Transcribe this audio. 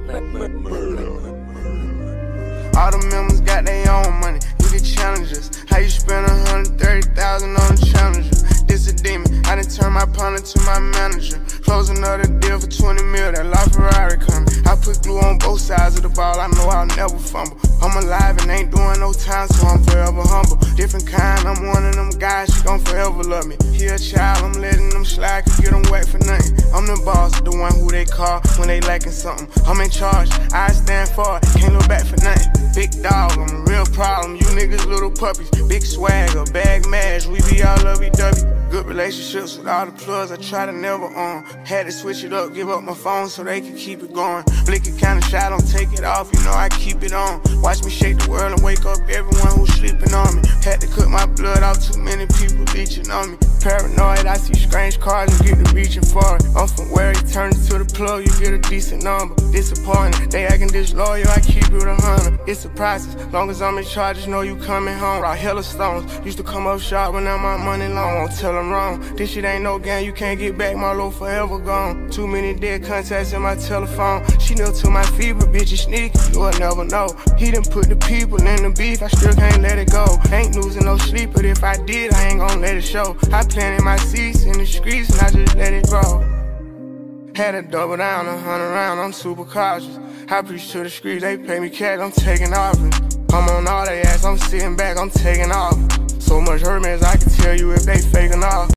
All the members got their own money, you can challenge us. How you spend 130,000 on a challenger? This a demon, I done turned my partner to my manager. Close another deal for 20 mil, that LaFerrari coming. I put glue on both sides of the ball, I know I'll never fumble. I'm alive and ain't doing no time, so I'm forever humble. Different kind, I'm one of them guys, she gon' forever love me. He a child, I'm letting them slide, could get them wet for nothing. I'm the boss, the one who they call when they lacking something. I'm in charge, I stand for it, can't look back for nothing. Big dog, I'm a real problem, you niggas little puppies. Big swagger, bag mash, we be all lovey-dovey. Good relationships with all the plugs, I try to never on. Had to switch it up, give up my phone so they could keep it going. Blick it kinda shy, don't take it off, you know I keep it on. Watch me shake the world and wake up everyone who's sleeping on me. Had to cut my blood off, too many people leeching on me. Paranoid, I see strange cars and get to reaching for it. I'm from where he turns to the plug, you get a decent number. Disappointed, they acting disloyal, I keep it 100. It's a process, long as I'm in charge, just know you coming home. Rock hella stones, used to come up sharp when now my money long, won't tell them wrong. This shit ain't no game, you can't get back, my low forever gone. Too many dead contacts in my telephone. She knew to my feet, but bitch is sneaky, you'll never know. He done put the people in the beef, I still can't let it go. Ain't losing no sleep, but if I did, I ain't gon' let it show. I planted my seeds in the streets and I just let it grow. Had to double down, 100 round, I'm super cautious. I preach to the streets, they pay me cash, I'm taking off. I'm on all they ass, I'm sitting back, I'm taking off. So much hurt, man, as I can tell you if they faking off.